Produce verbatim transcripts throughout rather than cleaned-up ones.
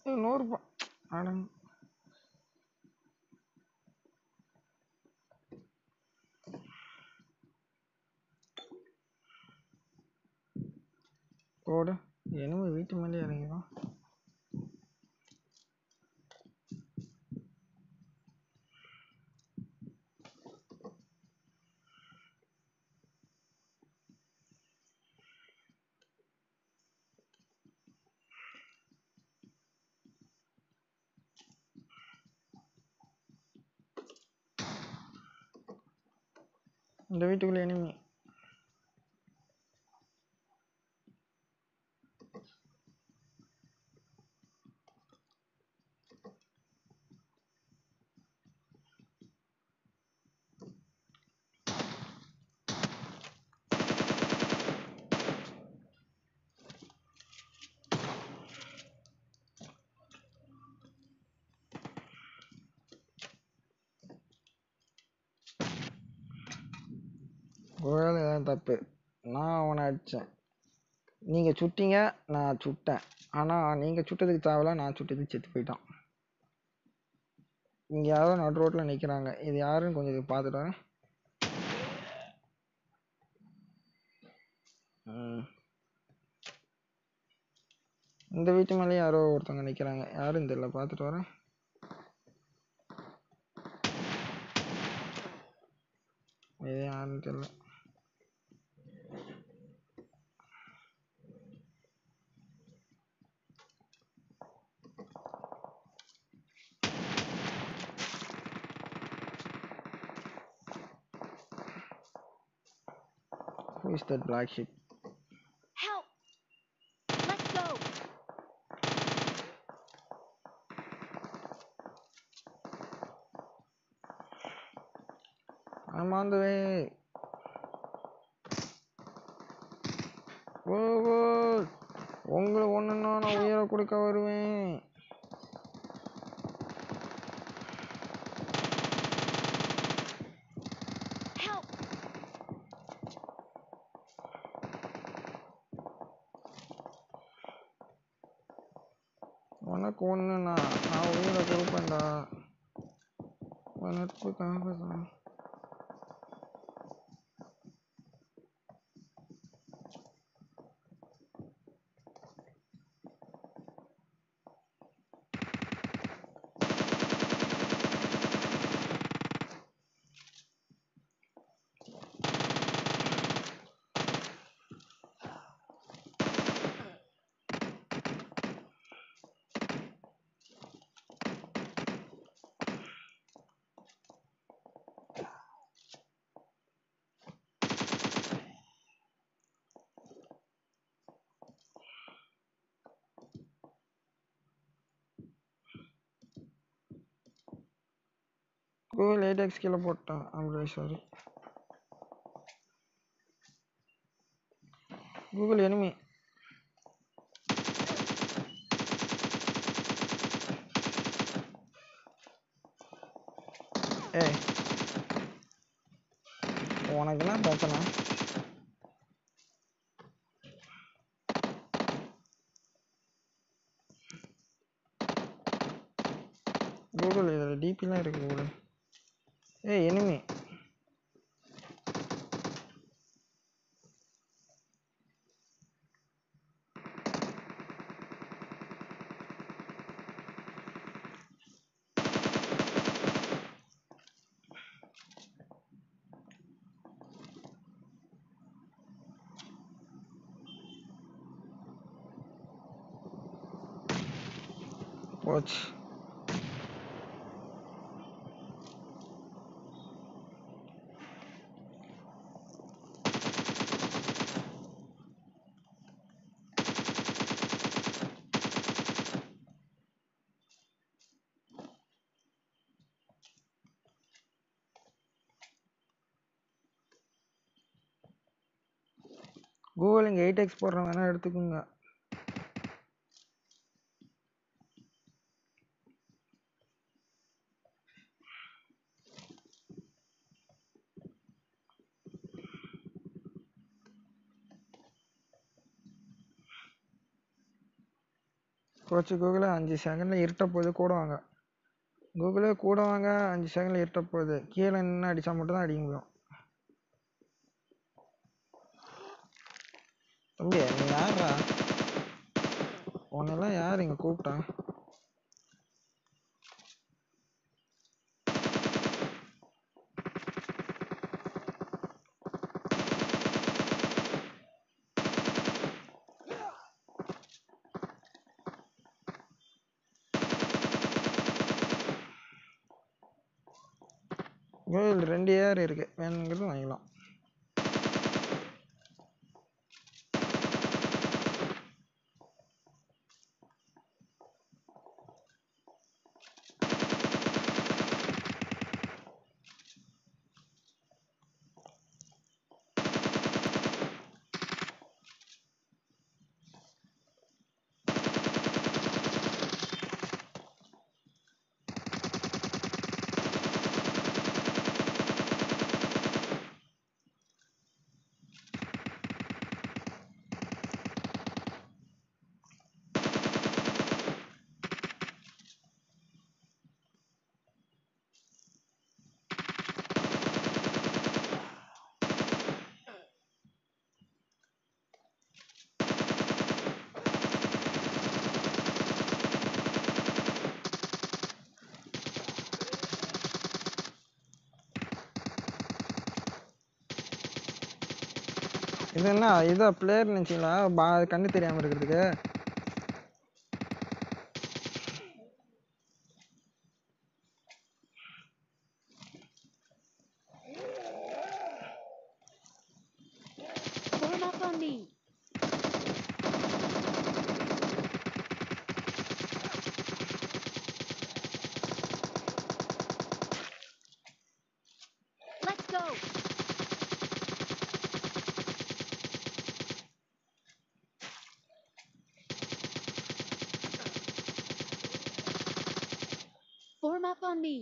நூறுபா அட போடு என்னமோ வீட்டு மேலே இறங்கிடும். இந்த வீட்டுக்குள்ள எனிமி. ஒருவேளை தான் தப்பு. நான் அவனை அடித்தேன், நீங்கள் சுட்டீங்க, நான் சுட்டேன். ஆனால் நீங்கள் சுட்டதுக்கு தேவையில்ல, நான் சுட்டதுக்கு செத்து போயிட்டான். இங்கே யாரோ நடு ரோட்டில் நிற்கிறாங்க. இது யாருன்னு கொஞ்சம் பார்த்துட்டு வரேன். இந்த வீட்டு மேலேயும் யாரோ ஒருத்தவங்க நிற்கிறாங்க. யாருன்னு தெரியல, பார்த்துட்டு வரேன். இது யாருன்னு தெரியல. Who is that black sheep? Help! Let's go. I'm on the way. ஓ ஓ உங்களை ஒன்றுன்னா நான் உயிரை கொடுக்க வருவேன். உனக்கு ஒன்றுண்ணா நான் உயிரை கொடுப்பேன்டா. நட்புக்காக தான். கூகுள் எயிட் எக்ஸ் கீழே போட்டான். I'm sorry. Google enemy. ஏய் உனக்கு என்ன பிரச்சனை? கூகுள் இதில் டிபிலாம் இருக்கு கூகுள். ஏய் எனிமி. போச்சு. கூகுள் இங்கே எயிட் எக்ஸ் போடுறேன், வேணா எடுத்துக்கோங்க. போச்சு கூகுளே, அஞ்சு செகண்டில் இருட்ட போகுது, கூட வாங்க கூகுளே, கூட வாங்க. அஞ்சு செகண்டில் இருட்ட போகுது. கீழே நின்று அடித்தா மட்டும் தான் அடிக்க முடியும். தம்பி நீ யாரா? உன்னெல்லாம் யார் இங்கே கூப்பிட்டா? கோயில் ரெண்டு ஏர் இருக்கு, வேணுங்கிறது வாங்கிக்கலாம். இது என்ன இதா பிளேயர் நினச்சிங்களா? பா கண்ணு தெரியாமல் இருக்கிறதுக்கு. Form up on me. Let's go. Form up on me.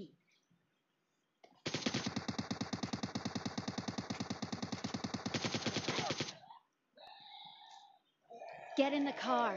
Get in the car.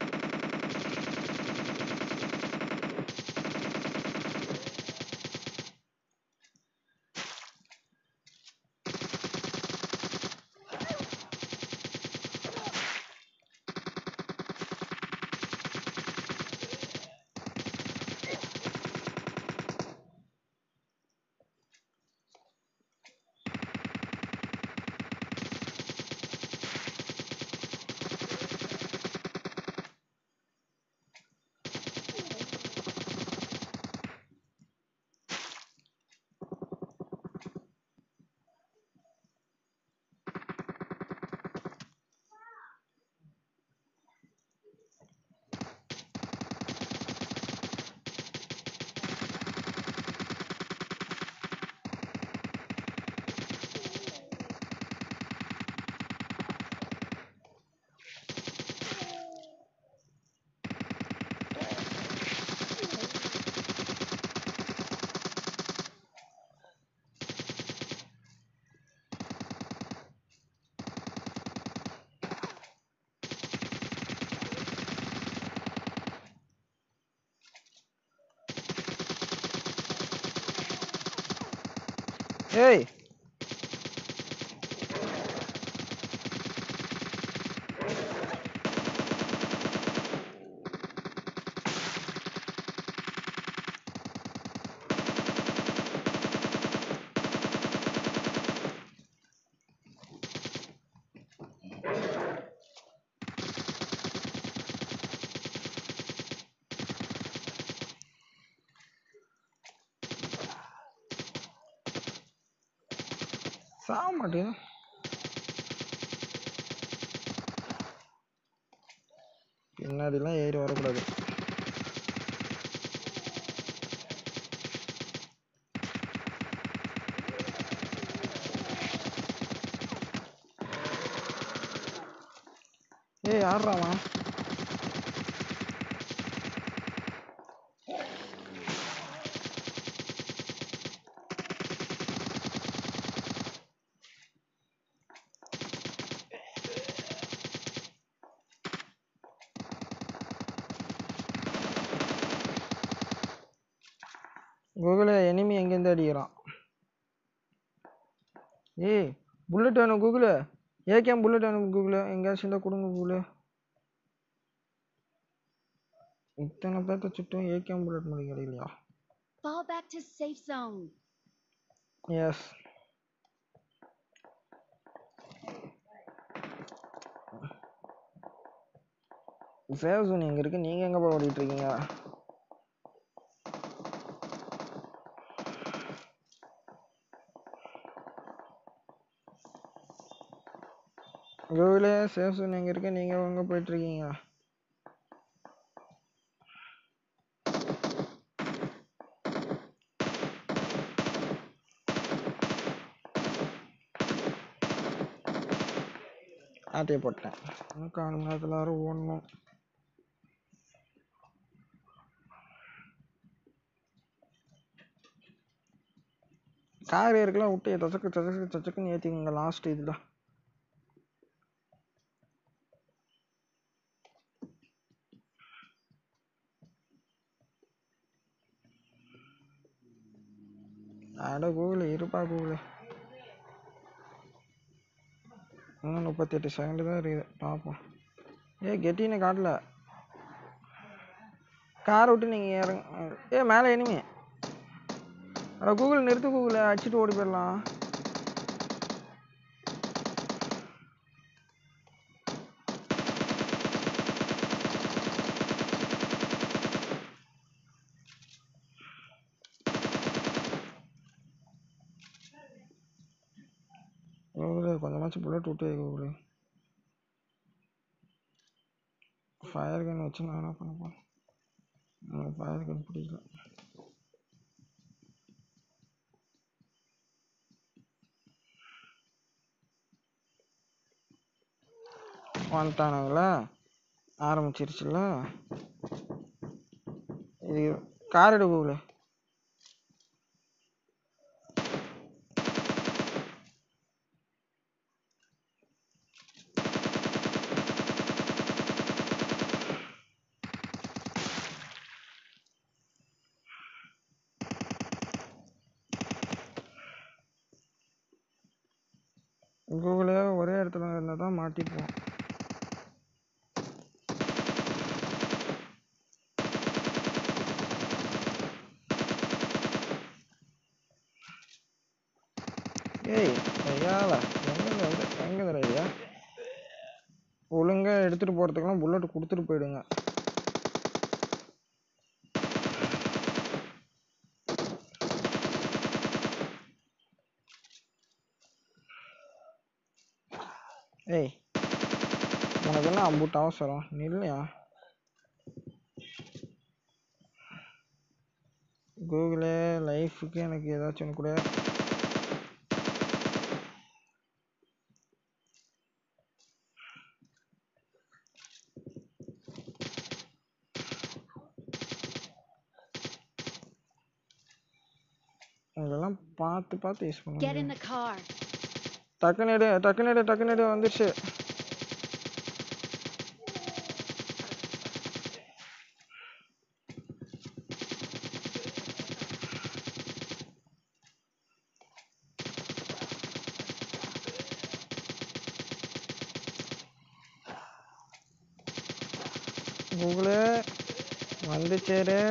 ஏய் சாக மாட்டேன். பின்னாடிலாம் ஏறி வரக்கூடாது. ஏய் யார்றாமா? கூகுளே எனிமி எங்கேருந்து அடிக்கிறான்? ஏய் புல்லட் வேணும் கூகுளு. ஏகேம் புல்லட் வேணும் கூகுளு. எங்கேயாச்சும் இருந்தால் கொடுங்க கூகுளு. இத்தனை பேர்த்த சுட்டும் ஏகேம் புல்லட் மட்டும் கிடைக்கலையா? Fall back to safe zone. Yes. Safe zone எங்க இருக்கு? நீங்க எங்க போய் ஓடிட்டு இருக்கீங்க? கூகுளே சேவ் ஜோன் எங்க இருக்கு? நீங்க எங்க போயிட்டு இருக்கீங்க? ஆட்டையை போட்டேன். கால் மணி நேரத்தில் யாரும் ஓடணும். கார் ஏற்கலாம் விட்டு தச்சக்கு தச்சக்கு தச்சக்குன்னு ஏற்றிங்க லாஸ்ட் இதில். அட கூகுள் இருப்பா கூகுள். இன்னும் முப்பத்தி எட்டு செகண்ட் தான் இருக்குது பார்ப்போம். ஏ கெட்டின்னு காட்டல. காரை விட்டு நீங்கள் இறங்க. ஏ மேலே இனிமே அட கூகுள் நிறுத்து கூகுளை அடிச்சுட்டு ஓடி போயிடலாம். கூகுள் கொஞ்சமாச்சும் புல்லட் விட்டு கூகுள். ஃபயர் கன் வச்சு நான் என்ன பண்ண போகிறேன்? எனக்கு ஃபயர் கன் பிடிக்கல. வந்துட்டானுங்களா? ஆரம்பிச்சிருச்சுல. இது கார் எடு கூகுள். கூகுளே ஒரே இடத்துல இருந்தால் தான் மாட்டிப்போம். ஏய் ஐயாவா எங்கே வந்து எங்கே தரையா? ஒழுங்காக எடுத்துகிட்டு போகிறதுக்கெல்லாம் புல்லட் கொடுத்துட்டு போயிடுங்க. ஏய் உனக்கு என்ன அம்புட்டு அவசரம்? இல்லையா கூகுளே லைஃபுக்கு எனக்கு ஏதாச்சும் ஒன்று கூட. இதெல்லாம் பார்த்து பார்த்து யூஸ் Get in பண்ணுங்க. the car. டக்குனு எடு டக்குனு எடு டக்குனு எடு வந்துடுச்சு. கூகுளே வந்துச்சேரு.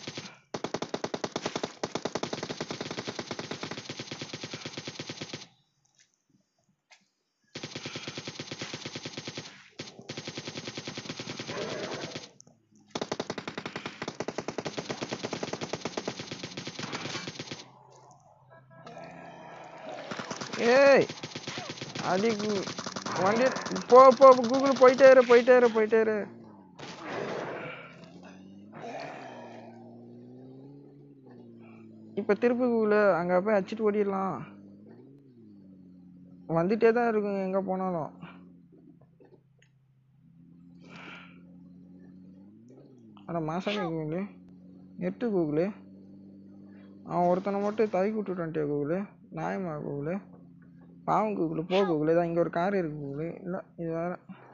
ஏய் அடி வண்டி போ போ கூகுள் போயிட்டே இரு போயிட்டே இரு போயிட்டே இரு. இப்போ திருப்பி கூகுள் அங்கே போய் அடிச்சுட்டு ஓடிடலாம். வந்துட்டே தான் இருக்குங்க எங்கே போனாலும். ஆனால் மாசாமி கூகுள் எட்டு கூகுள் அவன் ஒருத்தனை மட்டும் தவிக்கி விட்டுட்டான்ட்டே கூகுள். நியாயமா கூகுள்? பாவம் கூகுள் போ கூகுள். தான் இங்கே ஒரு கார் இருக்கு கூகுள். இல்லை இது வேற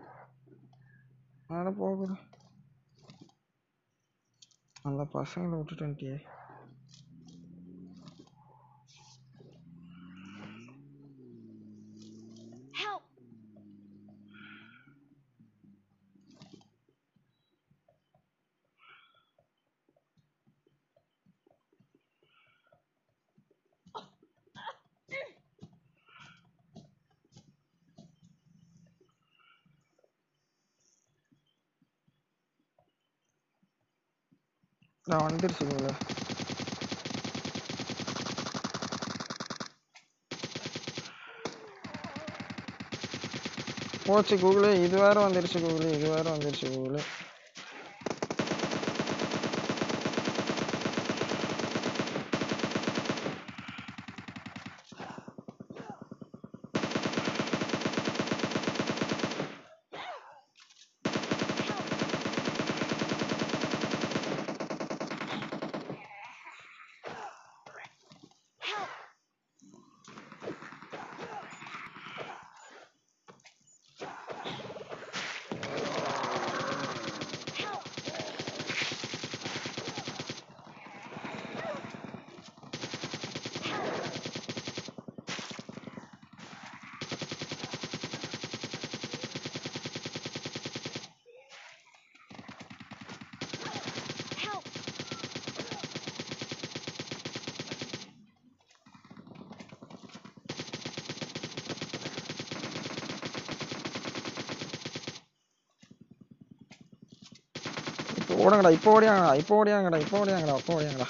வேற போகுது. அந்த பசங்களை விட்டுட்டான்ட்டியே. நான் வந்துருச்சு கூகுளே. போச்சு கூகுளே. இது வேற வந்துருச்சு கூகுளே. இது வேற வந்துருச்சு கூகுளே. இப்போ ஓடுங்கடா. இப்போ ஓடியாங்கடா. இப்போ ஓடியாங்கடா. இப்போ ஓடியாங்கடா. இப்போ ஓடியாங்கடா.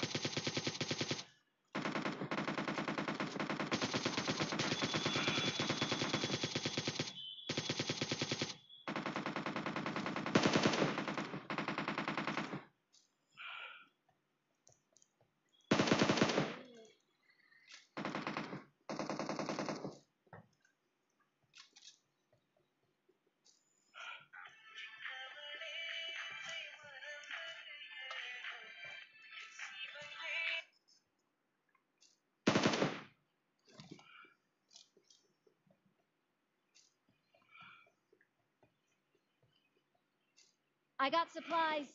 I got supplies.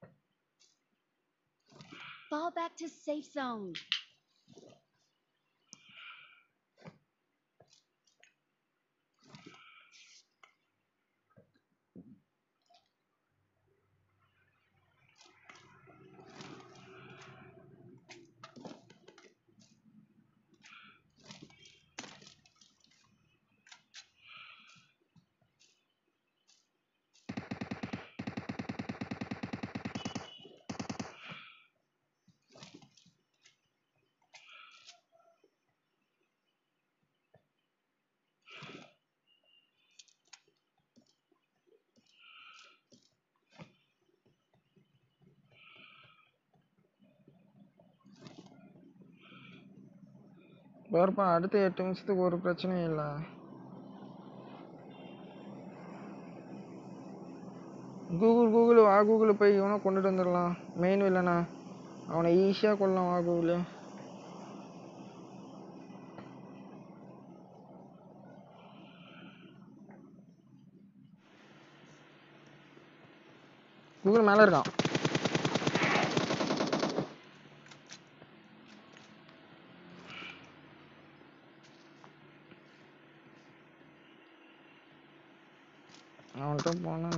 Fall back to safe zone. பாருப்பா, அடுத்த எட்டு நிமிஷத்துக்கு ஒரு பிரச்சனையும் இல்லை. கூகுள் கூகுள் வா. கூகுள் போய் இவனை கொண்டுட்டு வந்துடலாம். மெயின் இல்லைண்ணா, அவனை ஈஸியாக கொள்ளலாம். வா கூகுள். கூகுள் மேலே இருக்கான். அவன்கிட்ட போனா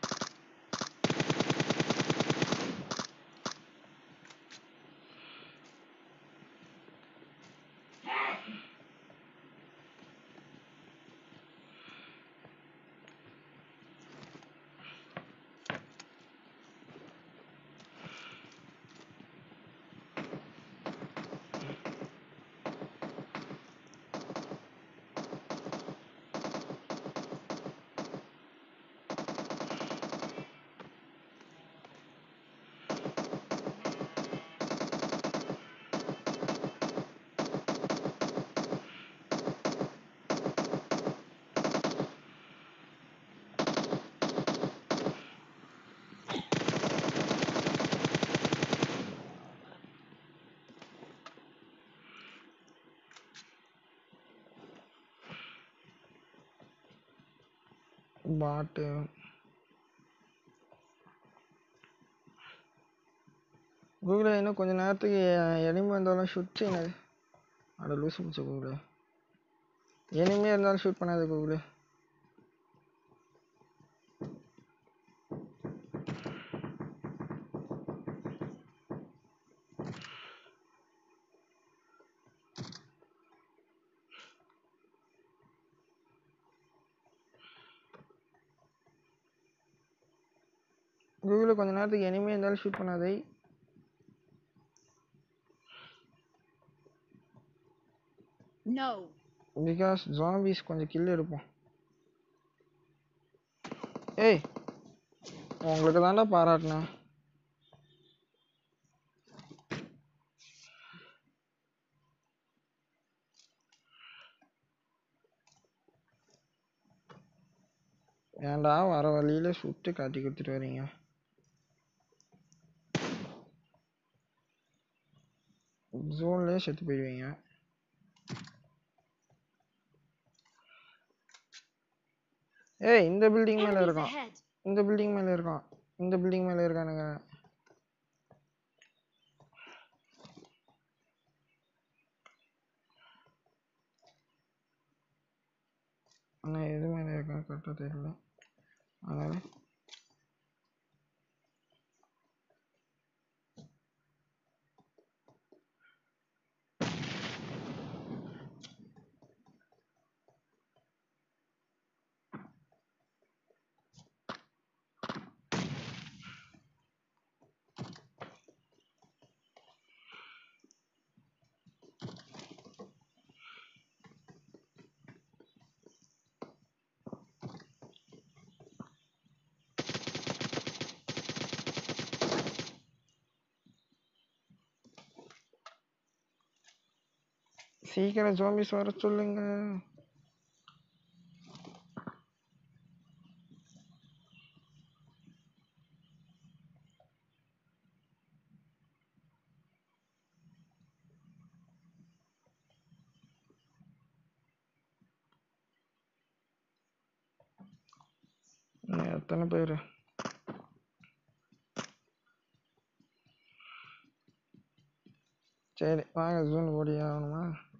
பாட்டு. கூகுள் இன்னும் கொஞ்ச நேரத்துக்கு எனிமே இருந்தாலும் ஷூட் செய்யாது. அட லூஸ் பிடிச்ச கூகுள். எனிமே இருந்தாலும் ஷூட் பண்ணாது கூகுள். கூகுள் கொஞ்ச நேரத்துக்கு எனிமே இருந்தாலும் ஷூட் பண்ணாதே. No. பிகாஸ் ஜாம்பிஸ் கொஞ்சம் கில் எடுப்போம். ஏய் உங்களுக்கு தாண்டா பாராட்டினேன். ஏன்டா வர வழியில சுட்டு காட்டி கொடுத்துட்டு வரீங்க? ஜோன்லயே செத்து போயிடுவீங்க. ஏய் இந்த பில்டிங் மேல Enemies இருக்கான். ahead. இந்த பில்டிங் மேல இருக்கான். இந்த பில்டிங் மேல இருக்கானுங்க. ஆனா எது மேல இருக்கான் கரெக்டா தெரியல. அதனால சீக்கிரம் ஜாம்பிஸ் வர சொல்லுங்க. இன்னும் எத்தனை பேர்? சரி வாங்க ஜூன் ஓடி ஆகணுமா?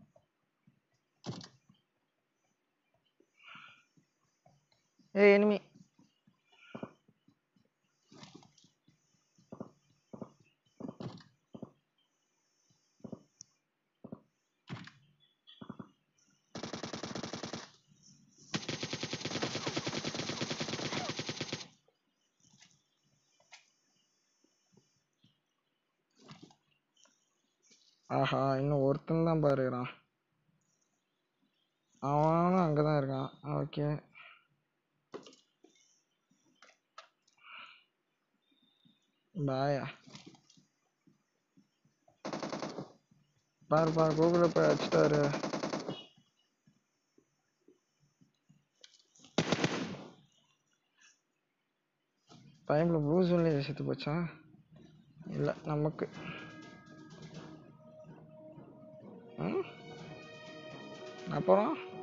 ஏய் எனிமி. ஆஹா இன்னும் ஒருத்தன் தான் பாருறான். அவனும் அங்கதான் இருக்கான். ஓகே பாயா. பாரு பாரு கூகுள போய் அடிச்சிட்டாரு. டைம்ல ப்ளூ ஜோன்லயே செத்து போச்சா? இல்ல நமக்கு அப்புறம்